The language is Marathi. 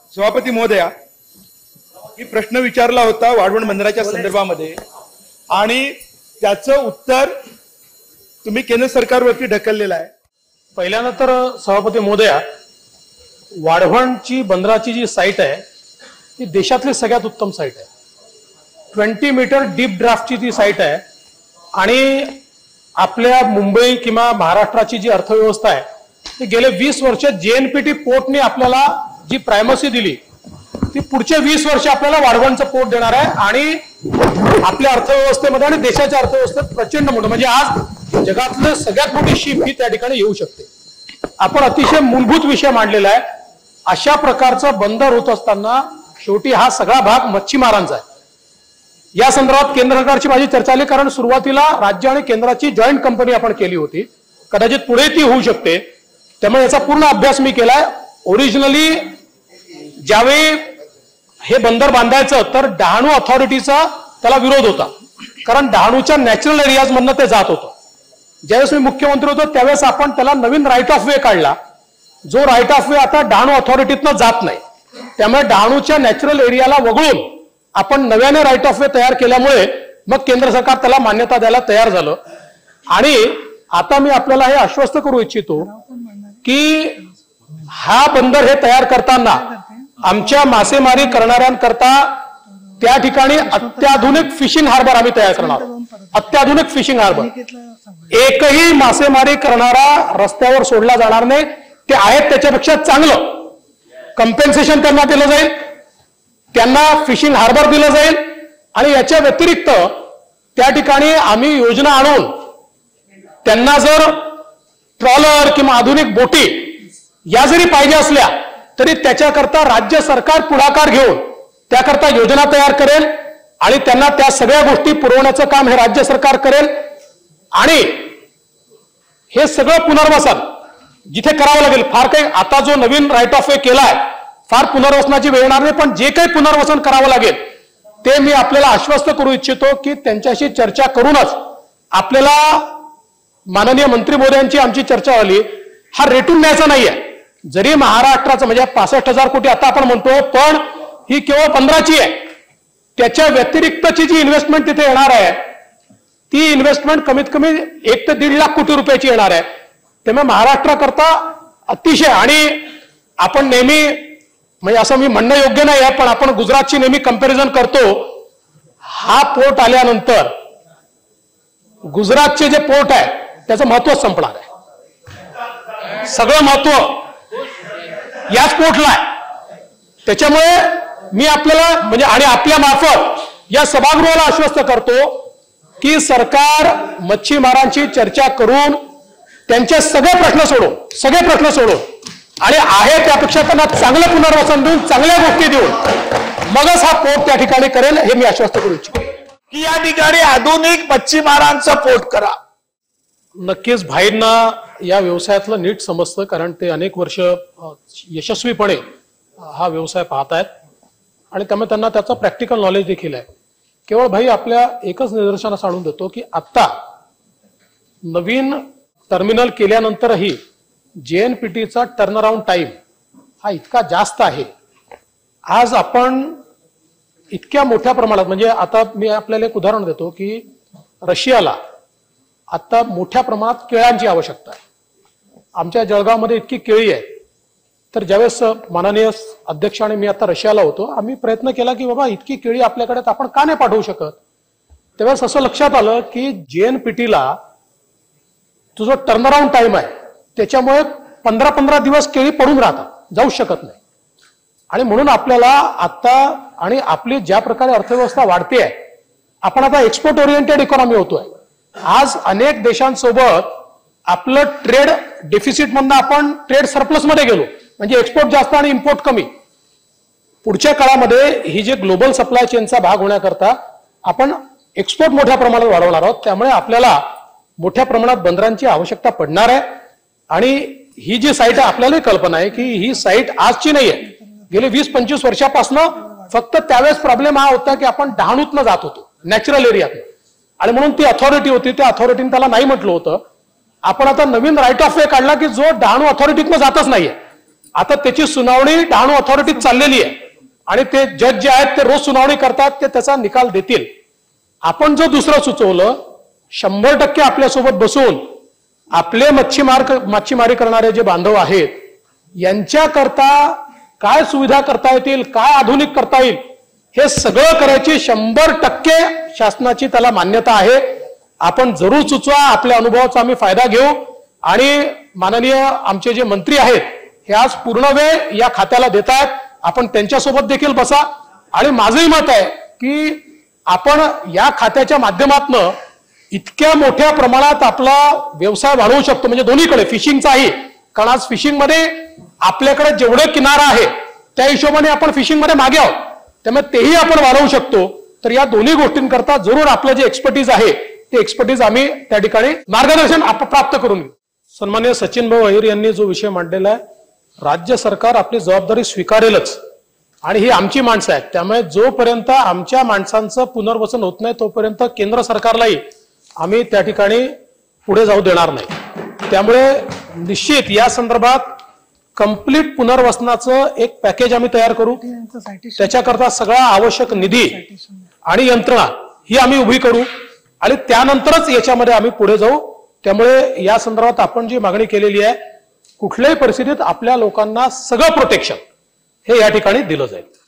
सभापती महोदया, मी प्रश्न विचारला होता वाढवण बंदराच्या संदर्भामध्ये आणि त्याचं उत्तर तुम्ही केंद्र सरकारवरती ढकललेलं आहे. पहिल्यांदा तर सभापती महोदया, वाढवणची बंदराची जी साईट आहे ती देशातली सगळ्यात उत्तम साईट आहे. 20 मीटर डीप ड्राफ्टची ती साईट आहे आणि आपल्या मुंबई किंवा महाराष्ट्राची जी अर्थव्यवस्था आहे ती गेले 20 वर्ष JNPT पोर्टने आपल्याला जी प्रायमसी दिली ती पुढचे 20 वर्ष आपल्याला वाढवणचं पोर्ट देणार आहे आणि आपल्या अर्थव्यवस्थेमध्ये आणि देशाच्या अर्थव्यवस्थेत प्रचंड मोठं, म्हणजे आज जगातलं सगळ्यात मोठी शिप ही त्या ठिकाणी येऊ शकते. आपण अतिशय मूलभूत विषय मांडलेला आहे. अशा प्रकारचं बंदर होत असताना शेवटी हा सगळा भाग मच्छीमारांचा आहे. या संदर्भात केंद्र सरकारची माझी चर्चा आली, कारण सुरुवातीला राज्य आणि केंद्राची जॉईंट कंपनी आपण केली होती, कदाचित पुढे ती होऊ शकते. त्यामुळे याचा पूर्ण अभ्यास मी केलाय. ओरिजिनली ज्यावेळी हे बंदर बांधायचं तर डहाणू अथॉरिटीचा त्याला विरोध होता, कारण डहाणूच्या नॅचरल एरियाज मधनं ते जात होतं. ज्यावेळेस मी मुख्यमंत्री होतो त्यावेळेस आपण त्याला नवीन राईट ऑफ वे काढला, जो राईट ऑफ वे आता डहाणू अथॉरिटीतनं जात नाही. त्यामुळे डहाणूच्या नॅचरल एरियाला वगळून आपण नव्याने राईट ऑफ वे तयार केल्यामुळे मग केंद्र सरकार त्याला मान्यता द्यायला तयार झालं. आणि आता मी आपल्याला हे आश्वस्त करू इच्छितो की हा बंदर हे तयार करताना आमच्या मासेमारी करणाऱ्यांकरता त्या ठिकाणी अत्याधुनिक फिशिंग हार्बर आम्ही तयार करणार. अत्याधुनिक फिशिंग हार्बर, एकही मासेमारी करणारा रस्त्यावर सोडला जाणार नाही. ते आहेत त्याच्यापेक्षा चांगलं कंपेन्सेशन त्यांना दिलं जाईल, त्यांना फिशिंग हार्बर दिलं जाईल आणि याच्या व्यतिरिक्त त्या ठिकाणी आम्ही योजना आणून त्यांना जर ट्रॉलर किंवा आधुनिक बोटी या जरी पाहिजे असल्या तरी त्याच्याकरता राज्य सरकार पुढाकार घेऊन त्याकरता योजना तयार करेल आणि त्यांना त्या सगळ्या गोष्टी पुरवण्याचं काम हे राज्य सरकार करेल. आणि हे सगळं पुनर्वसन जिथे करावं लागेल, फार काही आता जो नवीन राईट ऑफ वे केलाय फार पुनर्वसनाची वेळ येणार नाही, पण जे काही पुनर्वसन करावं लागेल ते मी आपल्याला आश्वस्त करू इच्छितो की त्यांच्याशी चर्चा करूनच आपल्याला माननीय मंत्री महोदयांची आमची चर्चा झाली. हा रेटून न्यायचा नाहीये. जरी महाराष्ट्राचं म्हणजे 65,000 कोटी आता आपण म्हणतो, पण ही केवळ 15ची आहे. त्याच्या व्यतिरिक्तची जी इन्व्हेस्टमेंट तिथे येणार आहे ती इन्व्हेस्टमेंट कमीत कमी 1 ते 1.5 लाख कोटी रुपयाची येणार आहे. त्यामुळे महाराष्ट्राकरता अतिशय, आणि आपण नेहमी म्हणजे असं मी म्हणणं योग्य नाही आहे पण आपण गुजरातची नेहमी कंपॅरिझन करतो. हा पोर्ट आल्यानंतर गुजरातचे जे पोर्ट आहे त्याचं महत्वच संपणार आहे. सगळं महत्व याच पोर्टला आहे. त्याच्यामुळे मी आपल्याला म्हणजे आणि आपल्या मार्फत या सभागृहाला आश्वस्त करतो की सरकार मच्छीमारांची चर्चा करून त्यांचे सगळे प्रश्न सोडून आणि आहे त्यापेक्षा त्यांना चांगलं पुनर्वसन देऊन चांगल्या गोष्टी देऊन मगच हा पोर्ट त्या ठिकाणी करेल हे मी आश्वस्त करू इच्छितो की या ठिकाणी आधुनिक मच्छीमारांचा पोर्ट करा. नक्कीच भाईंना या व्यवसायातलं नीट समजतं, कारण ते अनेक वर्ष यशस्वीपणे हा व्यवसाय पाहत आहेत आणि त्यामुळे त्यांना त्याचं प्रॅक्टिकल नॉलेज देखील आहे. केवळ भाई आपल्या एकच निदर्शनास आणून देतो की आता नवीन टर्मिनल केल्यानंतरही JNPTचा टर्नअराउंड टाइम हा इतका जास्त आहे. आज आपण इतक्या मोठ्या प्रमाणात, म्हणजे आता मी आपल्याला एक उदाहरण देतो की रशियाला आता मोठ्या प्रमाणात केळ्यांची आवश्यकता आहे. आमच्या जळगावमध्ये इतकी केळी आहे, तर ज्यावेळेस माननीय अध्यक्ष आणि मी आता रशियाला होतो, आम्ही प्रयत्न केला की बाबा इतकी केळी आपल्याकडे आपण का नाही पाठवू शकत. त्यावेळेस असं लक्षात आलं की JNPTला तो जो टर्नअराउंड टाइम आहे त्याच्यामुळे 15-15 दिवस केळी पडून राहतात, जाऊ शकत नाही. आणि म्हणून आपल्याला आता आणि आपली ज्या प्रकारे अर्थव्यवस्था वाढते आहे, आपण आता एक्सपोर्ट ओरिएंटेड इकॉनॉमी होतोय. आज अनेक देशांसोबत आपलं ट्रेड डेफिसिट मधनं आपण ट्रेड सरप्लस मध्ये गेलो, म्हणजे एक्सपोर्ट जास्त आणि इम्पोर्ट कमी. पुढच्या काळामध्ये ही जे ग्लोबल सप्लाय चेनचा भाग होण्याकरता आपण एक्सपोर्ट मोठ्या प्रमाणात वाढवणार आहोत. त्यामुळे आपल्याला मोठ्या प्रमाणात बंदरांची आवश्यकता पडणार आहे. आणि ही जी साईट आहे आपल्यालाही कल्पना आहे की ही साईट आजची नाही आहे, गेले 20-25 वर्षापासून फक्त त्यावेळेस प्रॉब्लेम हा होता की आपण डहाणूतनं जात होतो नॅचरल एरियात, आणि म्हणून ती अथॉरिटी होती, त्या अथॉरिटीने त्याला नाही म्हटलं होतं. आपण आता नवीन राईट ऑफ वे काढला की जो डहाणू अथॉरिटीतनं जातच नाहीये, आता त्याची सुनावणी डहाणू अथॉरिटीत चाललेली आहे आणि ते जज जे आहेत ते रोज सुनावणी करतात, ते त्याचा निकाल देतील. आपण जो दुसरं सुचवलं 100% आपल्यासोबत बसून आपले मच्छीमारी करणारे जे बांधव आहेत यांच्याकरता काय सुविधा करता येतील, काय आधुनिक करता येईल, हे सगळं करायची 100% शासनाची त्याला मान्यता आहे. आपण जरूर सुचवा, आपल्या अनुभवाचा आम्ही फायदा घेऊ. आणि माननीय आमचे जे मंत्री आहेत हे आज पूर्ण वेळ या खात्याला देत आहेत. आपण त्यांच्यासोबत देखील बसा. आणि माझंही मत आहे की आपण या खात्याच्या माध्यमातून इतक्या मोठ्या प्रमाणात आपला व्यवसाय वाढवू शकतो, म्हणजे दोन्हीकडे फिशिंगचाही, कारण आज फिशिंगमध्ये आपल्याकडे जेवढे किनारा आहे त्या हिशोबाने आपण फिशिंगमध्ये मागे आहोत, त्यामुळे तेही आपण वाढवू शकतो. तर या दोन्ही गोष्टींकरता जरूर आपलं जे एक्सपर्टीज आहे ते एक्सपर्टीज आम्ही त्या ठिकाणी मार्गदर्शन प्राप्त करून घेऊ. सन्माननीय सचिन भाऊ अहिर यांनी जो विषय मांडलेला आहे, राज्य सरकार आपली जबाबदारी स्वीकारेलच आणि ही आमची माणसं आहेत. त्यामुळे जोपर्यंत आमच्या माणसांचं पुनर्वसन होत नाही तोपर्यंत केंद्र सरकारलाही आम्ही त्या ठिकाणी पुढे जाऊ देणार नाही. त्यामुळे निश्चित या संदर्भात कंप्लीट पुनर्वसनाचं एक पॅकेज आम्ही तयार करू. त्याच्याकरता सगळा आवश्यक निधी आणि यंत्रणा ही आम्ही उभी करू आणि त्यानंतरच याच्यामध्ये आम्ही पुढे जाऊ. त्यामुळे या संदर्भात आपण जी मागणी केलेली आहे, कुठल्याही परिस्थितीत आपल्या लोकांना सगळं प्रोटेक्शन हे या ठिकाणी दिलं जाईल.